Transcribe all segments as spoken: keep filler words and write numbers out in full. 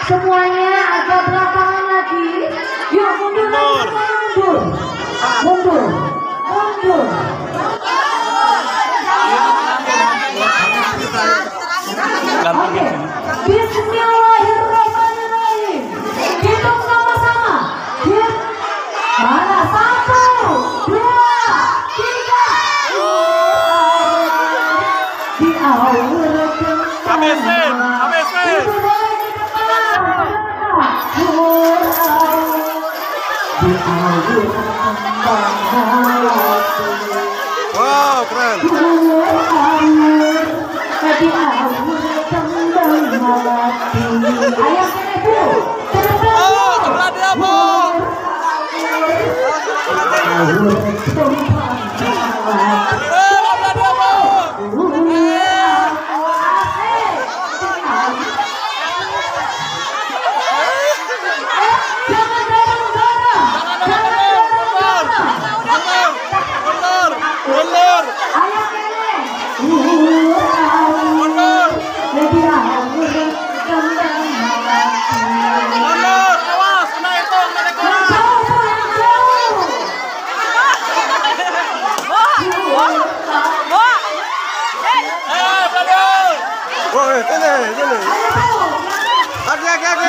semuanya agak belakangan lagi. Yuk mundur lagi, mundur, mundur, mundur. Oke, Bismillahirrahmanirrahim. Hitung sama-sama. Hit. Mana satu, dua, tiga. Di awal Habisin, habisin. Wow, keren. Oh, sebelah dia, Bu. Woi, sini, sini. Aki, aki, aki.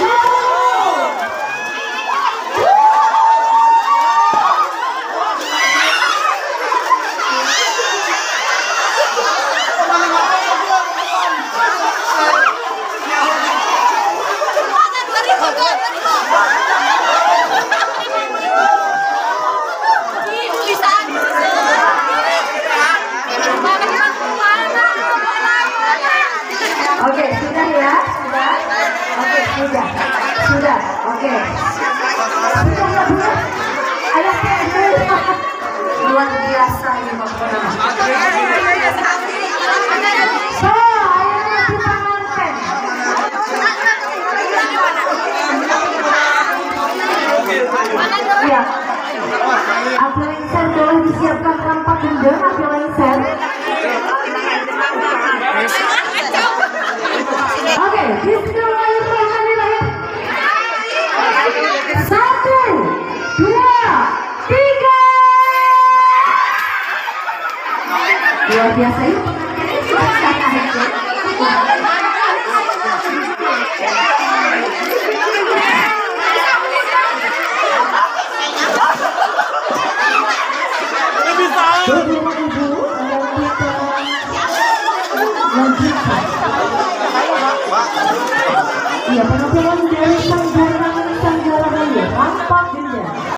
Oke, sudah ya, sudah. Oke, sudah, sudah. Oke. Sudah, sudah. Ayo, luar biasa ini pokoknya. So, ayo kita nonton. Ya. Apel boleh disiapkan tanpa gendeng, apel lengser. Oke, bismillahirrahmanirrahim. Satu, dua, tiga. Luar biasa yuk. Iya, penampilan